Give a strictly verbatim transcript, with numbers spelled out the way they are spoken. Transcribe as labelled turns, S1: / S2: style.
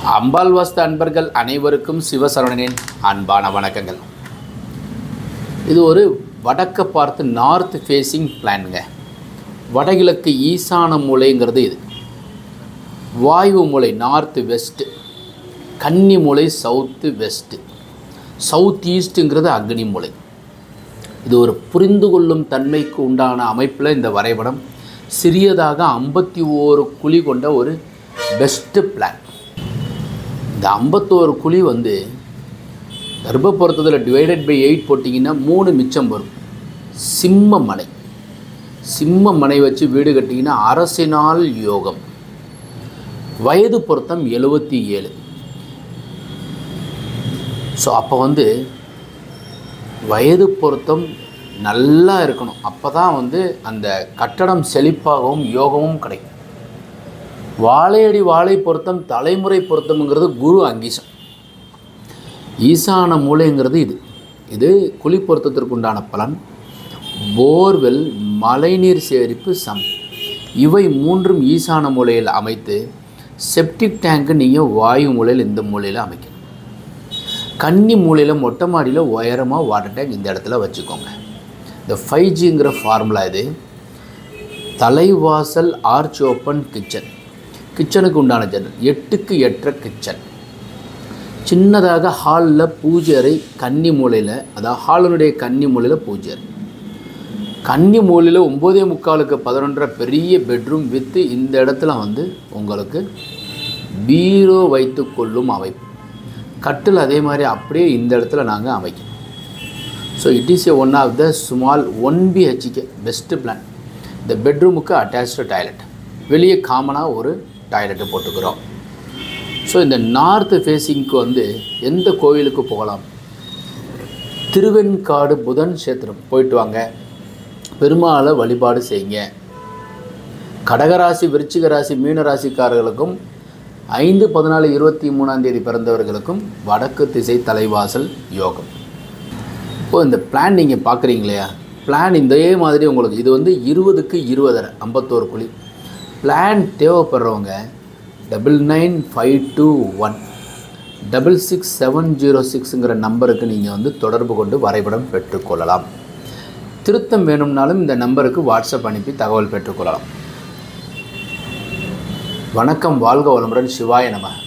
S1: அம்பாள் வாஸ்து அன்பர்கள் அனைவருக்கும் சிவசரவணனின் அன்பான வணக்கங்கள். இது ஒரு வடக்க பார்த்து நார்த் ஃபேஸிங் பிளானுங்க. வடகிழக்கு ஈசான மூலைங்கிறது இது. வாயு மூலை நார்த்து வெஸ்ட்டு, கன்னி மூலை சவுத்து வெஸ்ட்டு, சவுத் ஈஸ்ட்டுங்கிறது அக்னி மூலை. இது ஒரு புரிந்து கொள்ளும் தன்மைக்கு உண்டான அமைப்பில் இந்த வரைபடம் சிறியதாக ஐம்பத்தி ஓரு குழி கொண்ட ஒரு பெஸ்ட்டு பிளான். இந்த ஐம்பத்தோரு குழி வந்து கர்ப்ப பொருத்தத்தில் டிவைடட் பை எயிட் போட்டிங்கன்னா மூணு மிச்சம் வரும். சிம்ம மனை சிம்ம மனை வச்சு வீடு கட்டிங்கன்னா அரசினால் யோகம். வயது பொருத்தம் எழுபத்தி ஏழு. ஸோ அப்போ வந்து வயது பொருத்தம் நல்லா இருக்கணும். அப்போ தான் வந்து அந்த கட்டடம் செழிப்பாகவும் யோகமும் கிடைக்கும். வாழையடி வாழை பொருத்தம் தலைமுறை பொருத்தம்ங்கிறது குரு அங்கீசம். ஈசான மூலைங்கிறது இது. இது குழி பொருத்தத்திற்கு உண்டான பலன். போர்வெல், மழைநீர் சேகரிப்பு, சம் இவை மூன்றும் ஈசான மூலையில் அமைத்து செப்டிக் டேங்க்கு நீங்கள் வாயு மூலையில் இந்த மூலையில் அமைக்கணும். கன்னி மூலையில் மொட்டை மாடியில் உயரமாக வாட்டர் டேங்க் இந்த இடத்துல வச்சுக்கோங்க. இந்த ஃபைவ் ஜிங்கிற ஃபார்முலா இது. தலைவாசல் ஆர்ச் ஓப்பன் கிச்சன், கிச்சனுக்கு உண்டான ஜன்னல், எட்டுக்கு எட்டரை கிச்சன். சின்னதாக ஹாலில் பூஜை அறை கன்னி மூலையில், அதாவது ஹாலினுடைய கன்னி மூலையில் பூஜை அறை. கன்னி மூலையில் ஒம்போதே முக்காலுக்கு பதினொன்றரை பெரிய பெட்ரூம் வித்து இந்த இடத்துல வந்து உங்களுக்கு பீரோ வைத்து கொள்ளும் அமைப்பு. கட்டில் அதே மாதிரி அப்படியே இந்த இடத்துல நாங்கள் அமைக்கணும். So it is a one of the small one BHK best plan. இந்த பெட்ரூமுக்கு அட்டாச்சு டாய்லெட், வெளியே காமனாக ஒரு டாய்லெட்டு போட்டுக்கிறோம். ஸோ இந்த நார்த்து ஃபேஸிங்க்கு வந்து எந்த கோவிலுக்கு போகலாம்? திருவெண்காடு புதன் கஷேத்திரம் போயிட்டு வாங்க. பெருமாளை வழிபாடு செய்யுங்க. கடகராசி, விருச்சிக ராசி, மீன ராசிக்காரர்களுக்கும் ஐந்து பதினாலு இருபத்தி மூணாம் தேதி பிறந்தவர்களுக்கும் வடக்கு திசை தலைவாசல் யோகம். இப்போது இந்த பிளான் நீங்கள் பார்க்குறீங்க இல்லையா? பிளான் இதே மாதிரி உங்களுக்கு இது வந்து இருபதுக்கு இருபதரை ஐம்பத்தோரு குழி. பிளான் தேவைப்படுறவங்க double nine five two one double six seven zero சிக்ஸுங்கிற நம்பருக்கு நீங்கள் வந்து தொடர்பு கொண்டு வரைபடம் பெற்றுக்கொள்ளலாம். திருத்தம் வேணும்னாலும் இந்த நம்பருக்கு வாட்ஸ்அப் அனுப்பி தகவல் பெற்றுக்கொள்ளலாம். வணக்கம், வாழ்க வளமுடன், சிவாய நம.